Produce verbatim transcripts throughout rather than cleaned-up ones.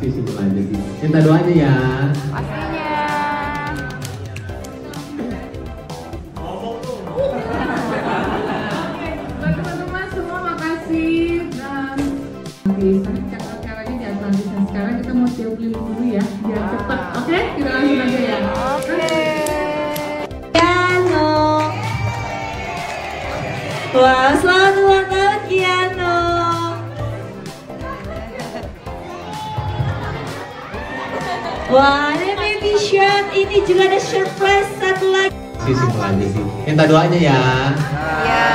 Pasti simpel aja sih. Minta doanya ya. Pastinya. Buat teman-teman semua makasih dan nanti cara-caranya jangan lanjutin sekarang, kita mau siap keliling dulu ya biar cepat. Oke, kita langsung aja ya. Oke. Kiano. Wah, selamat ulang tahun Kiano. Wah, ada baby shirt. Ini juga ada surprise satu lagi. Sih simpel aja sih. Minta doanya ya. Ya.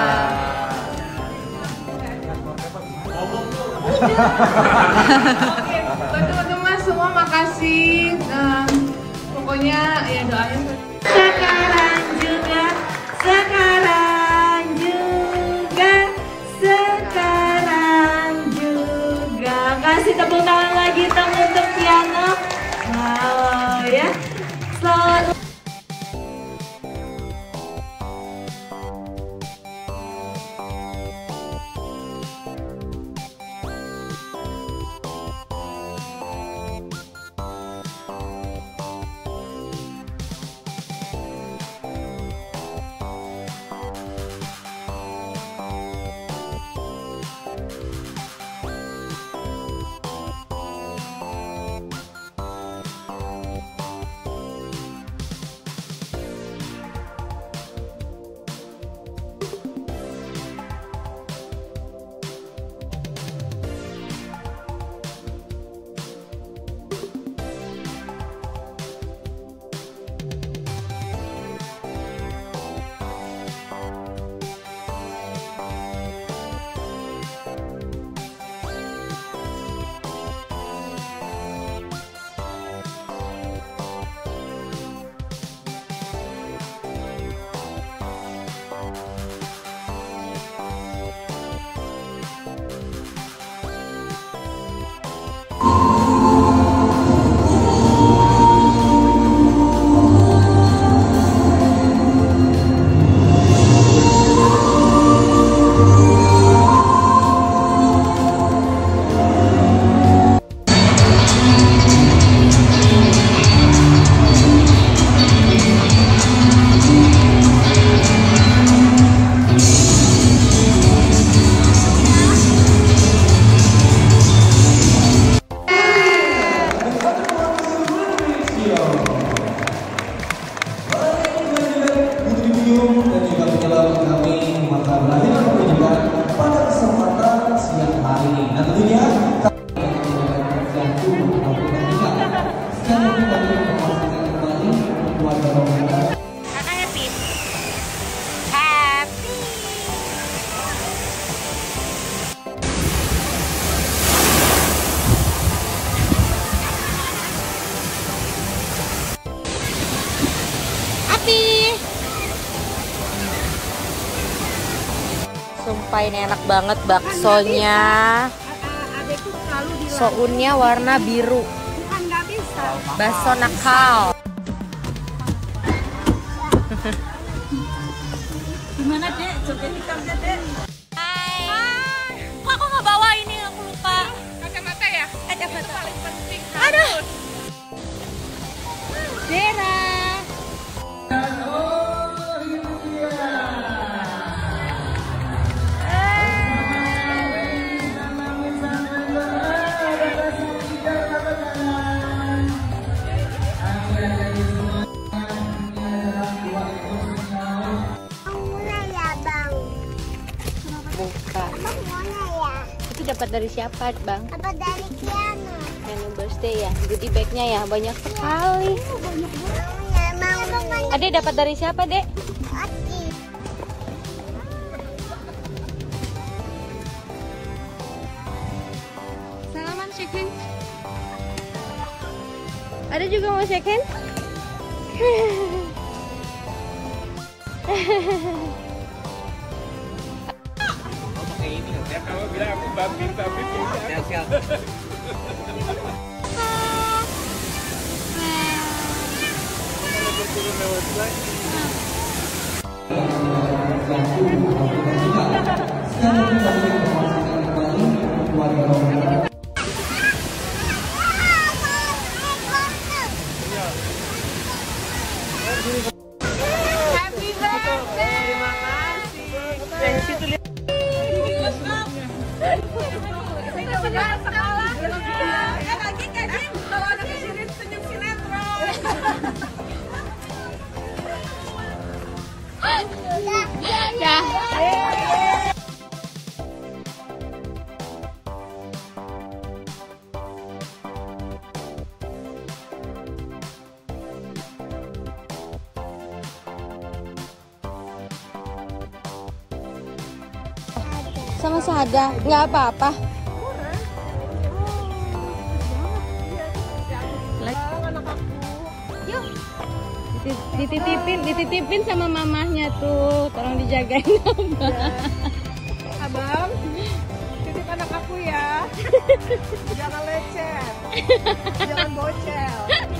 Oke, buat teman-teman semua makasih dan pokoknya ya doain. Sekarang juga, sekarang juga, sekarang juga. Kasih tepuk tangan lagi dong untuk Kiano. Wow ya. Selamat. Sumpah ini enak banget baksonya. Sounnya warna biru. Bakso nakal. Gimana Dek? Coba hitamnya Dek. Hai. Kok aku nggak bawa ini? Aku lupa. Kacamata ya? Kacamata. Paling penting. Aduh. Dera. Itu dapat dari siapa, Bang? Dapat dari Kiano. Kiano birthday ya. Goodie bag-nya ya banyak sekali. Adek dapat dari siapa, Dek? Aki. Salaman shake hand. Ada juga mau shake hand? Ya kamu bilang aku babin babin siap siap. Happy birthday. Terima kasih. Dari situ lihat. Sekolah sekolah. Ya lagi kadang kalau ada kesirit senyum sinetron. Ya. Sama Sada, nggak apa-apa. Dititipin, dititipin sama mamahnya tuh, tolong dijagain abang. Abang, titip anak aku ya. Jangan lecet, jangan bocel.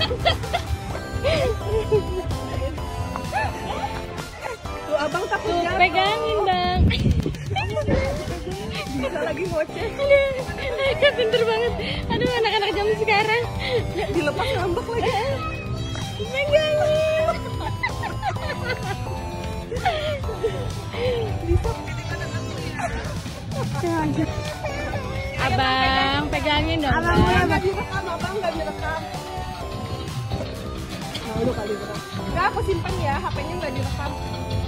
Tuh abang takut Tuh, jatuh. pegangin bang. Bisa lagi ngoceh. Aduh, pinter banget. Aduh, anak-anak zaman sekarang. Dilepas ngambek lagi. Pegangin. Abang, pegangin dong. Abang Bang. nggak direkam, abang nggak direkam. Nah, udah kali direkam. Nggak, aku simpen ya, H P-nya nggak direkam.